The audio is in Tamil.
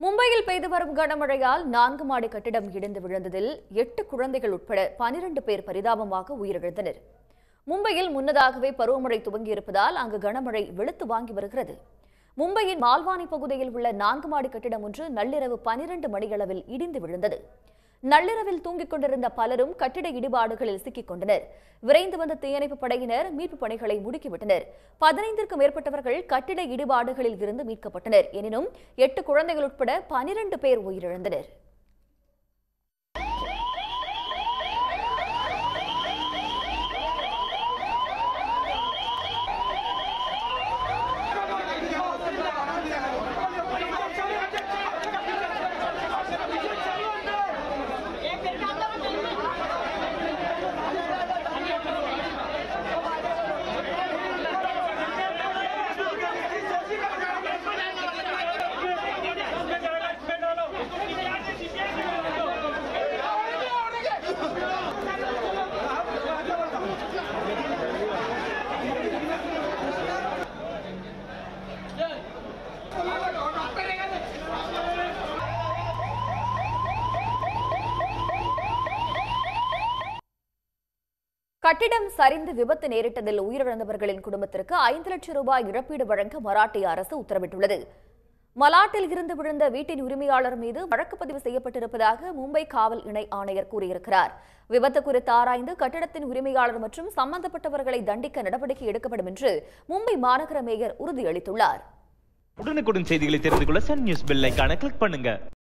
மும்பையில் பெய்து வரும் கனமழையால் 4 மாடி கட்டிடம் இடிந்து விழுந்ததில் 8 குழந்தைகள் உட்பட 12 பேர் பரிதாபமாக உயிரிழந்தனர். மும்பையில் முன்னதாகவே பருவமழை துவங்கியிருப்பதால் அங்கு கனமழை வெளுத்து வாங்கி வருகிறது. மும்பையின் மால்வானி பகுதியில் உள்ள 4 மாடி கட்டிடம் ஒன்று நள்ளிரவு 12 மணியளவில் இடிந்து விழுந்தது. நள்ளிரவில் தூங்கிக் கொண்டிருந்த பலரும் கட்டிட இடிபாடுகளில் சிக்கிக் கொண்டனர். விரைந்து வந்த தீயணைப்பு படையினர் மீட்புப் பணிகளை முடுக்கிவிட்டனர். 15க்கும் மேற்பட்டவர்கள் கட்டிட இடிபாடுகளில் இருந்து மீட்கப்பட்டனர். எனினும் 8 குழந்தைகள் உட்பட 12 பேர் உயிரிழந்தனர். கட்டிடம் சரிந்து விபத்து நேரிட்டதில் உயிரிழந்தவர்களின் குடும்பத்திற்கு 5 லட்சம் ரூபாய் இழப்பீடு வழங்க மராட்டிய அரசு உத்தரவிட்டுள்ளது. மலாட்டில் இருந்து விழுந்த வீட்டின் உரிமையாளர் மீது வழக்கு பதிவு செய்யப்பட்டிருப்பதாக மும்பை காவல் இணை ஆணையர் கூறியிருக்கிறார். விபத்து குறித்து ஆராய்ந்து கட்டிடத்தின் உரிமையாளர் மற்றும் சம்பந்தப்பட்டவர்களை தண்டிக்க நடவடிக்கை எடுக்கப்படும் என்று மும்பை மாநகர மேயர் உறுதியளித்துள்ளார். உடனுக்குடன் செய்திகளை தெரிந்து கொள்ள சன் நியூஸ் பெல் ஐகானை கிளிக் பண்ணுங்க.